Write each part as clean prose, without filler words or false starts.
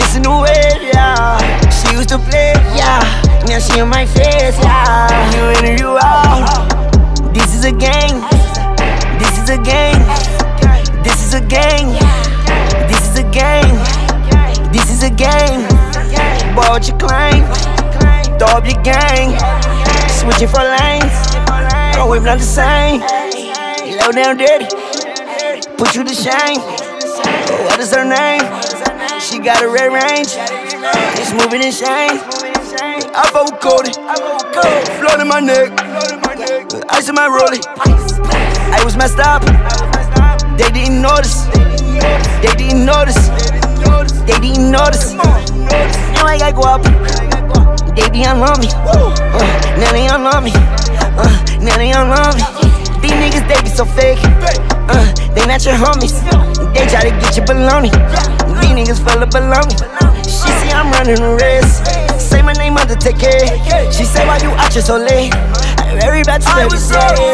missing the wave, yeah. She used to play, yeah. Now she in my face, yeah. You in and you out. This is a game. This is a game. This is a game. This is a game. This is a game. Boy, what you claim? Throw up your gang. Switching for lanes. Don't wave not the same. Low down dirty. Put you to shame. What is her name? She got a red range. It's moving in shame. I fuck with Cody. Float in my neck. Ice in my rollie. I was messed up. They didn't notice. They didn't notice. They didn't notice. Now I got guap. They be on me. Now they on me. Now they on me. These niggas, they be so fake. They not your homies. They try to get your baloney. These niggas full of baloney. She see I'm running the race. Say my name, Undertaker. She say, why you out here so late? Very bad to every day.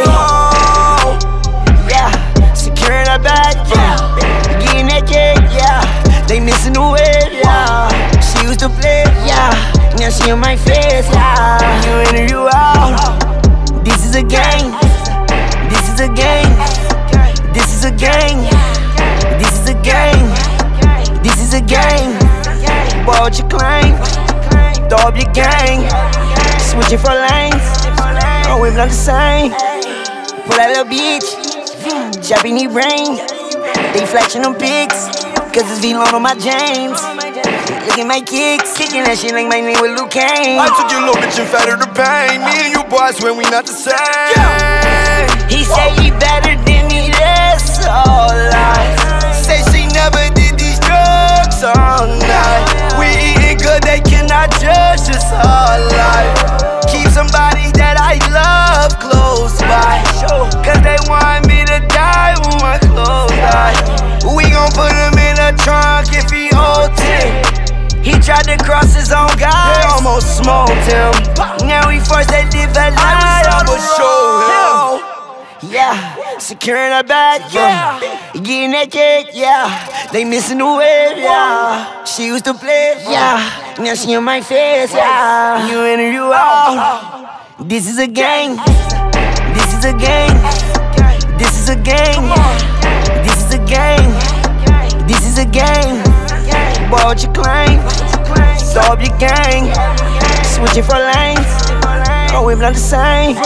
Yeah, securing her bag, yeah. Getting that cake, yeah. They missing the wave, yeah. She used to play, yeah. Now she in my face, yeah. You in and you out. This is a game. This is a game. This is a game. This is a game. This is a game. Boy, what you claim? Throw up your gang. Switching for lanes. Oh, we're not the same. Pull that little bitch. Choppy need brain. They flashing them pics. Cause it's V-Lone on my James. Look at my kicks. Kicking that shit like my name with Luke Kane. I took your little bitch and fed her to pain. Me and you boys when we not the same. He say he better than me, that's all lies. Say she never did these drugs all night. We eating good, they cannot judge us all life. Keep somebody that I love close by. Cause they want me to die when my clothes die. We gon' put him in a trunk if he OT. He tried to cross his own guys. They almost smoked him. Now we forced that live a lie. I'ma show him. Yeah, securing her bag, yeah. Getting that cake, yeah. They missing the wave, yeah. She used to play, yeah. Now she in my face, yeah. You in and you out. This is a game. This is a game. This is a game. This is a game. This is a game. Boy, what you claim? Throw up your gang. Switching for lanes. Oh, we're not the same.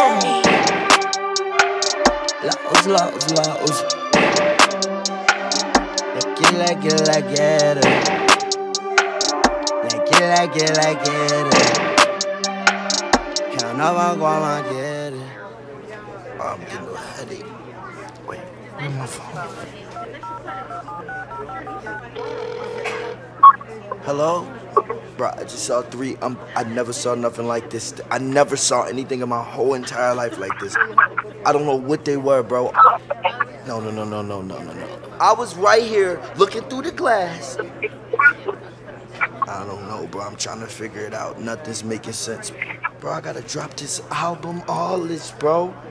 Laos. Like it. Count up, I'm gonna get it. Oh, I'm getting a headache. Wait, where's my phone? Hello? Bro, I just saw 3. I never saw nothing like this. I never saw anything in my whole entire life like this. I don't know what they were, bro. No. I was right here looking through the glass. I don't know, bro. I'm trying to figure it out. Nothing's making sense. Bro, I gotta drop this album, all this, bro.